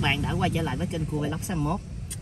các bạn đã quay trở lại với kênh của Vlog 61.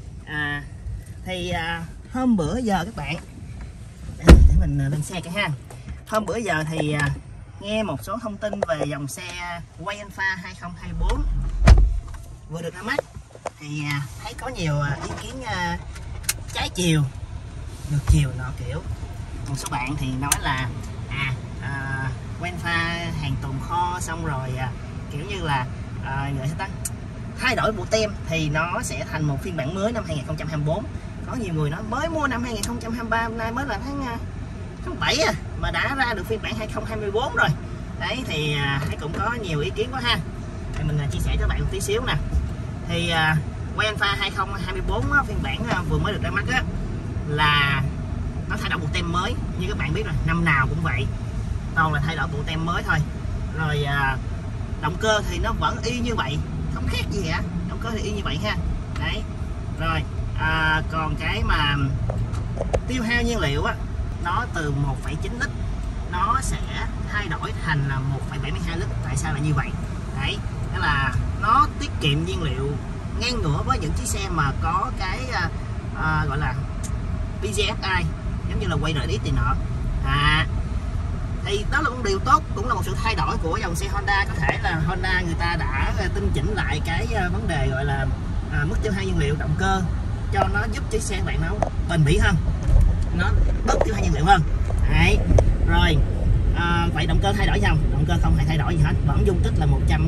Hôm bữa giờ các bạn, để mình lên xe cái ha. Hôm bữa giờ thì nghe một số thông tin về dòng xe Wayanfa 2024 vừa được ra mắt, thì thấy có nhiều ý kiến trái chiều, ngược chiều nọ kiểu. Một số bạn thì nói là Wayanfa hàng tồn kho xong rồi kiểu như là thay đổi bộ tem thì nó sẽ thành một phiên bản mới năm 2024. Có nhiều người nói mới mua năm 2023, hôm nay mới là tháng 7 mà đã ra được phiên bản 2024 rồi. Đấy thì thấy cũng có nhiều ý kiến quá ha. Thì mình chia sẻ cho bạn một tí xíu nè. Thì Wayanfa 2024 phiên bản vừa mới được ra mắt á, là nó thay đổi bộ tem mới. Như các bạn biết rồi, năm nào cũng vậy, toàn là thay đổi bộ tem mới thôi. Rồi động cơ thì nó vẫn y như vậy, không khác gì cả, động cơ thì y như vậy ha. Đấy rồi còn cái mà tiêu hao nhiên liệu á, nó từ 1,9 lít nó sẽ thay đổi thành là 1,72 lít. Tại sao là như vậy? Đấy, đó là nó tiết kiệm nhiên liệu ngang ngửa với những chiếc xe mà có cái gọi là PGSI, giống như là quay RX thì nọ. Thì đó là một điều tốt, cũng là một sự thay đổi của dòng xe Honda. Có thể là Honda người ta đã tinh chỉnh lại cái vấn đề gọi là mức tiêu hao nhiên liệu động cơ, cho nó giúp chiếc xe bạn nó bền bỉ hơn, nó bớt tiêu hao nhiên liệu hơn. Đấy rồi vậy động cơ thay đổi không? Động cơ không hề thay đổi gì hết, vẫn dung tích là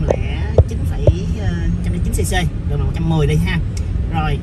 109,9 cc, được là 110 đi ha. Rồi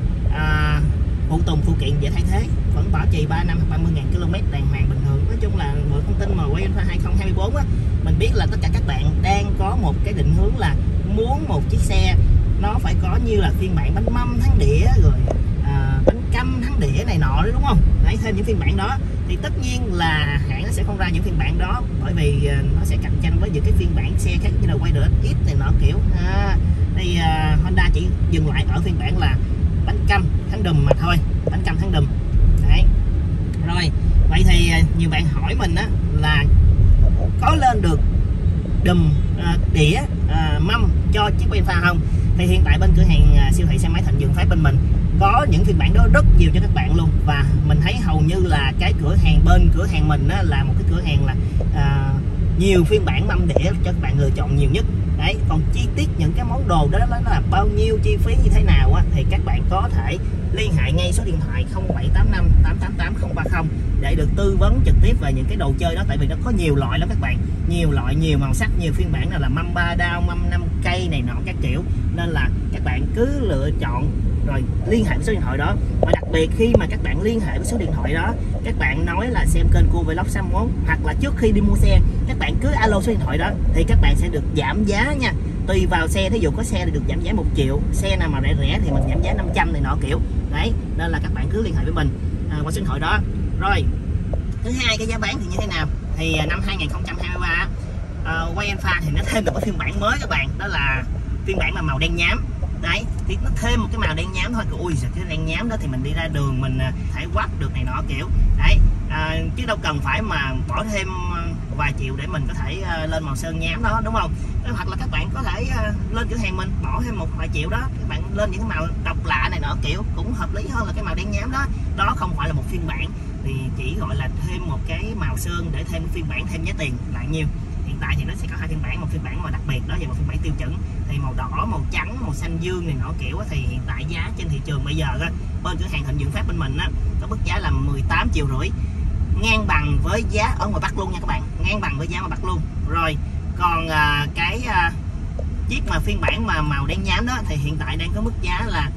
phụ tùng phụ kiện dễ thay thế, vẫn bảo trì 3 năm 30.000 km đàng hoàng bình thường. Nói chung là một thông tin mà Wayanfa 2024 á, mình biết là tất cả các bạn đang có một cái định hướng là muốn một chiếc xe nó phải có như là phiên bản bánh mâm thắng đĩa, rồi bánh căm thắng đĩa này nọ đấy, đúng không? Đấy, thêm những phiên bản đó thì tất nhiên là hãng nó sẽ không ra những phiên bản đó, bởi vì nó sẽ cạnh tranh với những cái phiên bản xe khác như là quay RX này nọ kiểu. Thì Honda chỉ dừng lại ở phiên bản là bánh căm thắng đùm mà thôi, bánh căm thắng đùm. Đấy rồi vậy thì nhiều bạn hỏi mình á là có lên được đùm đĩa mâm cho chiếc Wayanfa không? Thì hiện tại bên cửa hàng siêu thị xe máy Thịnh Vượng Phát bên mình có những phiên bản đó rất nhiều cho các bạn luôn. Và mình thấy hầu như là cái cửa hàng bên cửa hàng mình á, là một cái cửa hàng là nhiều phiên bản mâm đĩa cho các bạn lựa chọn nhiều nhất. Đấy, còn chi tiết những cái món đồ đó là bao nhiêu, chi phí như thế nào á, thì các bạn có thể liên hệ ngay số điện thoại 0785 888 030 để được tư vấn trực tiếp về những cái đồ chơi đó. Tại vì nó có nhiều loại lắm các bạn, nhiều loại, nhiều màu sắc, nhiều phiên bản, nào là mâm 3 đao, mâm 5 cây này nọ các kiểu. Nên là các bạn cứ lựa chọn rồi liên hệ với số điện thoại đó. Và đặc biệt khi mà các bạn liên hệ với số điện thoại đó, các bạn nói là xem kênh của Vlog 61, hoặc là trước khi đi mua xe các bạn cứ alo số điện thoại đó, thì các bạn sẽ được giảm giá nha. Tùy vào xe, thí dụ có xe thì được giảm giá 1 triệu, xe nào mà rẻ rẻ thì mình giảm giá 500 này nọ kiểu. Đấy, nên là các bạn cứ liên hệ với mình qua số điện thoại đó. Rồi thứ hai, cái giá bán thì như thế nào? Thì năm 2023 Wayanfa thì nó thêm được cái phiên bản mới các bạn, đó là phiên bản mà màu đen nhám. Đấy, thì nó thêm một cái màu đen nhám thôi. Ui giời, cái đen nhám đó thì mình đi ra đường mình thể quát được này nọ kiểu. Đấy, chứ đâu cần phải mà bỏ thêm vài triệu để mình có thể lên màu sơn nhám đó, đúng không? Hoặc là các bạn có thể lên cửa hàng mình bỏ thêm một vài triệu đó, các bạn lên những cái màu độc lạ này nọ kiểu, cũng hợp lý hơn là cái màu đen nhám đó. Đó không phải là một phiên bản, thì chỉ gọi là thêm một cái màu sơn để thêm phiên bản, thêm giá tiền lại nhiều. Hiện tại thì nó sẽ có hai phiên bản, một phiên bản mà đặc biệt đó và một phiên bản tiêu chuẩn. Thì màu đỏ, màu trắng, màu xanh dương này nọ kiểu, thì hiện tại giá trên thị trường bây giờ á, bên cửa hàng Thịnh Vượng Phát bên mình á, có mức giá là 18,5 triệu, ngang bằng với giá ở ngoài Bắc luôn nha các bạn, ngang bằng với giá ngoài Bắc luôn. Rồi còn cái chiếc mà phiên bản mà màu đen nhám đó thì hiện tại đang có mức giá là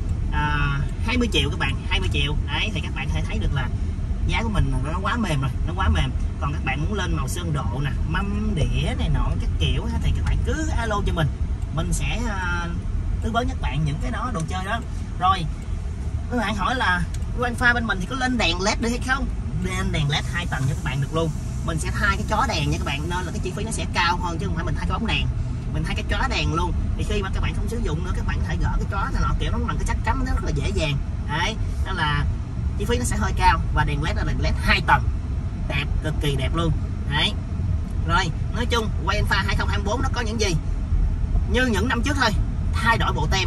20 triệu các bạn, 20 triệu. Đấy, thì các bạn có thể thấy được là giá của mình nó quá mềm rồi, nó quá mềm. Còn các bạn muốn lên màu sơn độ nè, mâm đĩa này nọ các kiểu thì các bạn cứ alo cho mình sẽ tư vấn các bạn những cái đó, đồ chơi đó. Rồi các bạn hỏi là Wayanfa bên mình thì có lên đèn led được hay không? Lên đèn led 2 tầng cho các bạn được luôn. Mình sẽ thay cái chó đèn nha các bạn, nên là cái chi phí nó sẽ cao hơn, chứ không phải mình thay cái bóng đèn, mình thay cái chó đèn luôn. Thì khi mà các bạn không sử dụng nữa, các bạn có thể gỡ cái chó này nọ kiểu, nó bằng cái chắc chắn, nó rất là dễ dàng. Đấy, nên là chi phí nó sẽ hơi cao. Và đèn led là đèn led 2 tầng, đẹp, cực kỳ đẹp luôn. Đấy, rồi nói chung Wayanfa 2024 nó có những gì như những năm trước thôi, thay đổi bộ tem,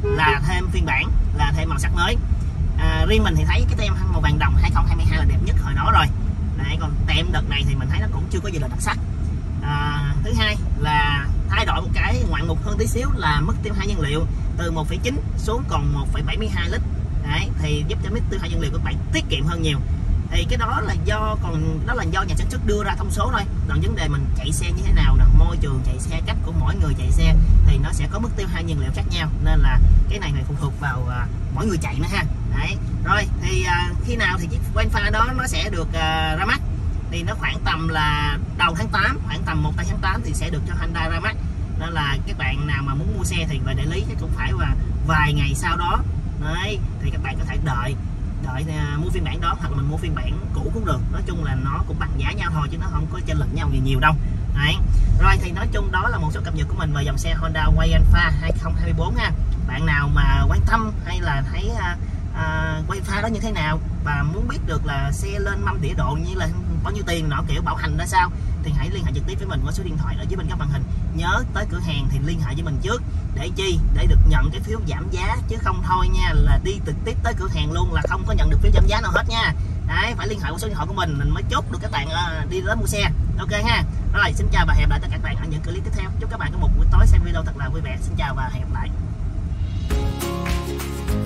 là thêm phiên bản, là thêm màu sắc mới. Riêng mình thì thấy cái tem màu vàng đồng 2022 là đẹp nhất hồi đó rồi. Đấy, còn tem đợt này thì mình thấy nó cũng chưa có gì là đặc sắc. Thứ hai là thay đổi một cái ngoạn mục hơn tí xíu là mức tiêu hao nhiên liệu từ 1,9 xuống còn 1,72 lít. Đấy, thì giúp cho mức tiêu hao nhiên liệu của các bạn tiết kiệm hơn nhiều. Thì cái đó là do nhà sản xuất đưa ra thông số thôi. Còn vấn đề mình chạy xe như thế nào nè, môi trường chạy xe, cách của mỗi người chạy xe thì nó sẽ có mức tiêu hao nhiên liệu khác nhau, nên là cái này phụ thuộc vào mỗi người chạy nữa ha. Đấy, rồi thì khi nào thì chiếc Wayanfa đó nó sẽ được ra mắt thì nó khoảng tầm là đầu tháng 8, khoảng tầm 1 tháng 8 thì sẽ được cho Hyundai ra mắt. Nên là các bạn nào mà muốn mua xe thì về đại lý chắc cũng phải vài ngày sau đó. Đấy, thì các bạn có thể đợi mua phiên bản đó, hoặc là mình mua phiên bản cũ cũng được. Nói chung là nó cũng bằng giá nhau thôi chứ nó không có chênh lệch nhau nhiều đâu. Đấy. Rồi thì nói chung đó là một số cập nhật của mình về dòng xe Honda Wayanfa 2024 ha. Bạn nào mà quan tâm hay là thấy Wayanfa đó như thế nào và muốn biết được là xe lên mâm đĩa độ như là bao nhiêu tiền nọ kiểu bảo hành ra sao thì hãy liên hệ trực tiếp với mình qua số điện thoại ở dưới bên góc màn hình. Nhớ tới cửa hàng thì liên hệ với mình trước để chi, để được nhận cái phiếu giảm giá, chứ không thôi nha là đi trực tiếp tới cửa hàng luôn là không có nhận được phiếu giảm giá nào hết nha. Đấy, phải liên hệ qua số điện thoại của mình mới chốt được các bạn đi đến mua xe. Ok ha. Rồi, xin chào và hẹn gặp lại tất cả các bạn ở những clip tiếp theo. Chúc các bạn có một buổi tối xem video thật là vui vẻ. Xin chào và hẹn gặp lại.